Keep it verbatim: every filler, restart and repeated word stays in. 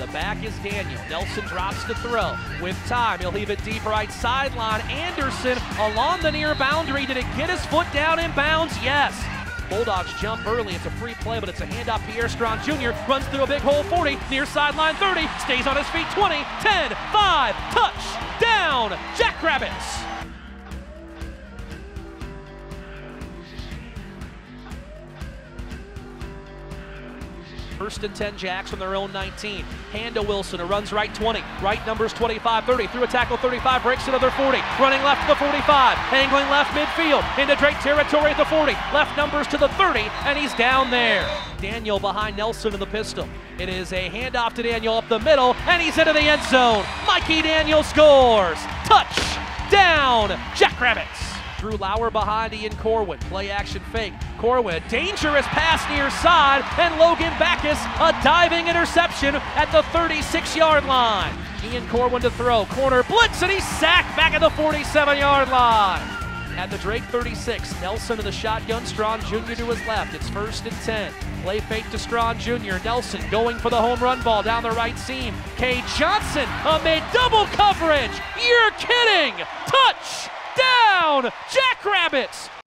back is Daniel. Nelson drops the throw. With time, he'll leave it deep right sideline. Anderson along the near boundary. Did it get his foot down in bounds? Yes. Bulldogs jump early. It's a free play, but it's a handoff. Pierre Strong Junior runs through a big hole, forty, near sideline thirty, stays on his feet, twenty, ten, five, touchdown, Jackrabbits! First and ten Jacks from their own nineteen. Hand to Wilson, who runs right twenty. Right numbers twenty-five, thirty. Through a tackle thirty-five, breaks another forty. Running left to the forty-five. Angling left midfield. Into Drake territory at the forty. Left numbers to the thirty, and he's down there. Daniel behind Nelson in the pistol. It is a handoff to Daniel up the middle, and he's into the end zone. Mikey Daniel scores. Touchdown, Jackrabbits. Drew Lauer behind Ian Corwin. Play action fake. Corwin, dangerous pass near side, and Logan Backus, a diving interception at the thirty-six yard line. Ian Corwin to throw. Corner blitz, and he's sacked back at the forty-seven yard line. At the Drake thirty-six, Nelson in the shotgun, Strawn Junior to his left. It's first and ten. Play fake to Strawn Junior Nelson going for the home run ball down the right seam. K. Johnson amid double coverage. You're kidding! Touch! Down! Jackrabbits